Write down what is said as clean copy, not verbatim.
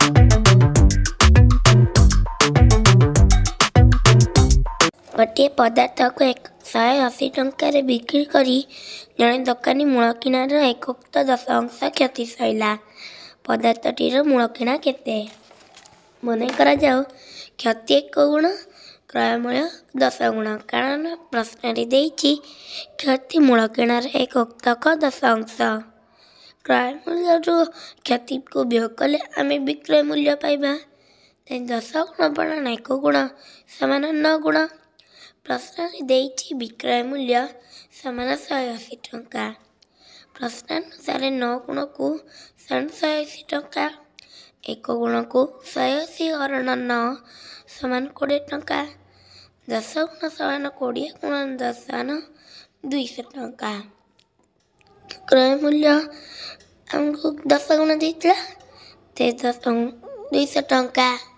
गोटे पदार्थ को 180 टंकार बिक्री करी जड़े दोकानी मूल किणार एक उक्त 10 अंश क्षति सैला। पदार्थटीर मूल किणा केते मन करा जाओ क्षति 1 गुण क्रय मूल्य 10 गुण कारण प्रश्न क्षति मूल किणार एक उक्तक 10 अंश क्रय मूल्य क्षति को व्यय कले आम विक्रय मूल्य पाइबा 10 गुण बना 1 गुण समान 9 गुण। प्रश्न विक्रय मूल्य समान 180 टंका। प्रश्नानुसार 9 गुण को 180 टंका 1 गुण को 180 हरण 9 समान 20 टंका 10 गुण समान 20 गुण 10 समान 200 टंका। क्रय मूल्य आमको 10 गुण देता 200 टंका।